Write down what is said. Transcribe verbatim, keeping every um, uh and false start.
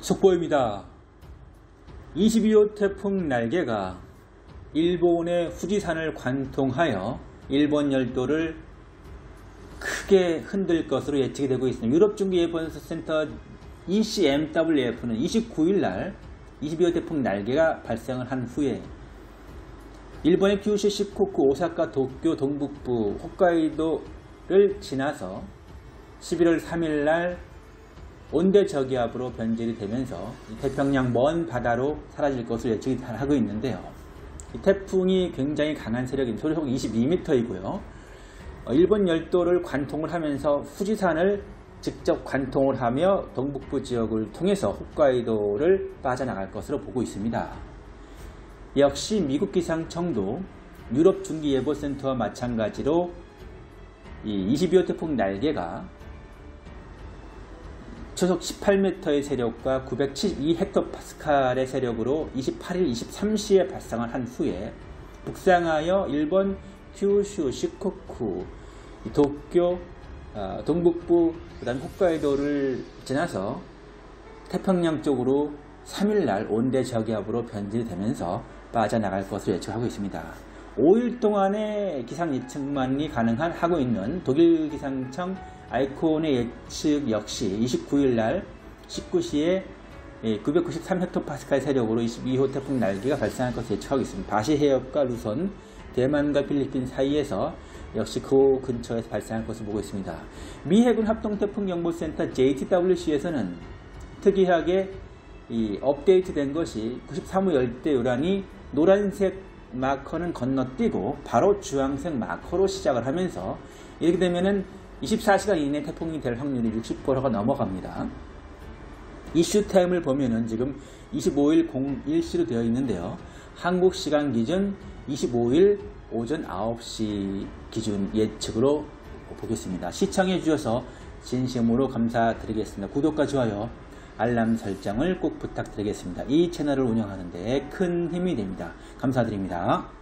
속보입니다. 이십이 호 태풍 날개가 일본의 후지산을 관통하여 일본 열도를 크게 흔들 것으로 예측이 되고 있습니다. 유럽중기예보센터 이씨엠더블유에프는 이십구 일 날 이십이 호 태풍 날개가 발생을 한 후에 일본의 규슈, 시코쿠, 오사카, 도쿄, 동북부, 홋카이도를 지나서 십일월 삼 일 날 온대 저기압으로 변질이 되면서 태평양 먼 바다로 사라질 것으로 예측이 하고 있는데요. 이 태풍이 굉장히 강한 세력입니다. 소속 이십이 미터이고요. 일본 열도를 관통을 하면서 후지산을 직접 관통을 하며 동북부 지역을 통해서 홋카이도를 빠져나갈 것으로 보고 있습니다. 역시 미국 기상청도 유럽 중기예보센터와 마찬가지로 이 이십이 호 태풍 날개가 초속 십팔 미터의 세력과 구백칠십이 헥토파스칼의 세력으로 이십팔 일 이십삼 시에 발생을 한 후에 북상하여 일본 규슈, 시코쿠, 도쿄, 어, 동북부, 그 다음 홋카이도를 지나서 태평양 쪽으로 삼 일 날 온대 저기압으로 변질되면서 빠져나갈 것으로 예측하고 있습니다. 오 일 동안의 기상 예측만이 가능한 하고 있는 독일 기상청 아이콘의 예측 역시 이십구 일 날 십구 시에 구백구십삼 헥토파스칼 세력으로 이십이 호 태풍 날개가 발생할 것을 예측하고 있습니다. 바시 해협과 루손, 대만과 필리핀 사이에서 역시 그 근처에서 발생할 것을 보고 있습니다. 미 해군 합동태풍경보센터 제이티더블유씨에서는 특이하게 이 업데이트된 것이 구십삼 호 열대요란이 노란색 마커는 건너뛰고 바로 주황색 마커로 시작을 하면서 이렇게 되면은 이십사 시간 이내 태풍이 될 확률이 육십 퍼센트가 넘어갑니다. 이슈 타임을 보면은 지금 이십오 일 공일 시로 되어 있는데요. 한국 시간 기준 이십오 일 오전 아홉 시 기준 예측으로 보겠습니다. 시청해 주셔서 진심으로 감사드리겠습니다. 구독과 좋아요, 알람 설정을 꼭 부탁드리겠습니다. 이 채널을 운영하는 데 큰 힘이 됩니다. 감사드립니다.